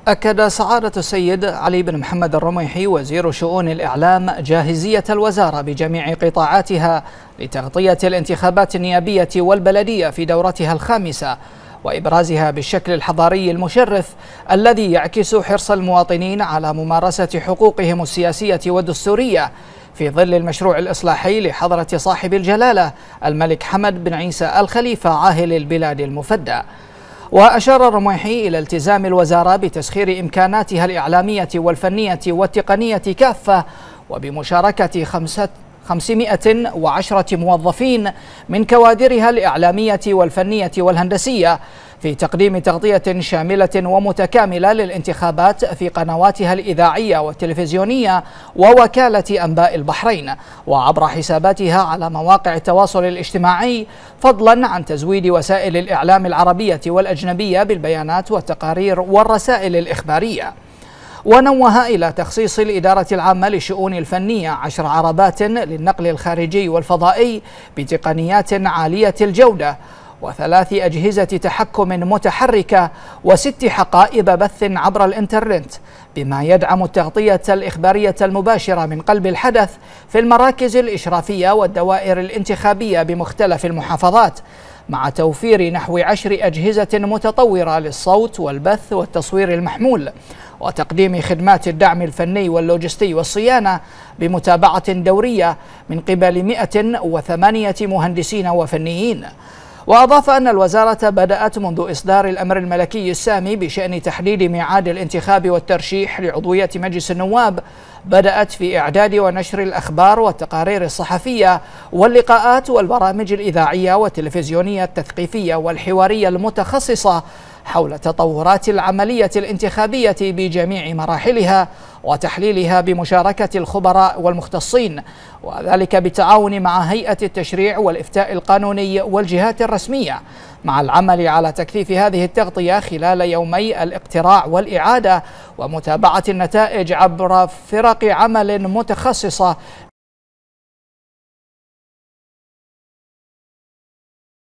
أكد سعادة السيد علي بن محمد الرميحي وزير شؤون الإعلام جاهزية الوزارة بجميع قطاعاتها لتغطية الانتخابات النيابية والبلدية في دورتها الخامسة، وإبرازها بالشكل الحضاري المشرف الذي يعكس حرص المواطنين على ممارسة حقوقهم السياسية والدستورية في ظل المشروع الإصلاحي لحضرة صاحب الجلالة الملك حمد بن عيسى الخليفة عاهل البلاد المفدى. وأشار الرميحي إلى التزام الوزارة بتسخير إمكاناتها الإعلامية والفنية والتقنية كافة، وبمشاركة 510 موظفين من كوادرها الإعلامية والفنية والهندسية في تقديم تغطية شاملة ومتكاملة للانتخابات في قنواتها الإذاعية والتلفزيونية ووكالة أنباء البحرين وعبر حساباتها على مواقع التواصل الاجتماعي، فضلا عن تزويد وسائل الإعلام العربية والأجنبية بالبيانات والتقارير والرسائل الإخبارية. ونوه إلى تخصيص الإدارة العامة للشؤون الفنية 10 عربات للنقل الخارجي والفضائي بتقنيات عالية الجودة، و3 أجهزة تحكم متحركة، و6 حقائب بث عبر الإنترنت، بما يدعم التغطية الإخبارية المباشرة من قلب الحدث في المراكز الإشرافية والدوائر الانتخابية بمختلف المحافظات، مع توفير نحو 10 أجهزة متطورة للصوت والبث والتصوير المحمول، وتقديم خدمات الدعم الفني واللوجستي والصيانة بمتابعة دورية من قبل 108 مهندسين وفنيين. وأضاف أن الوزارة بدأت منذ إصدار الأمر الملكي السامي بشأن تحديد ميعاد الانتخاب والترشيح لعضوية مجلس النواب، بدأت في إعداد ونشر الأخبار والتقارير الصحفية واللقاءات والبرامج الإذاعية والتلفزيونية التثقيفية والحوارية المتخصصة حول تطورات العملية الانتخابية بجميع مراحلها وتحليلها بمشاركة الخبراء والمختصين، وذلك بالتعاون مع هيئة التشريع والإفتاء القانوني والجهات الرسمية، مع العمل على تكثيف هذه التغطية خلال يومي الاقتراع والإعادة، ومتابعة النتائج عبر فرق عمل متخصصة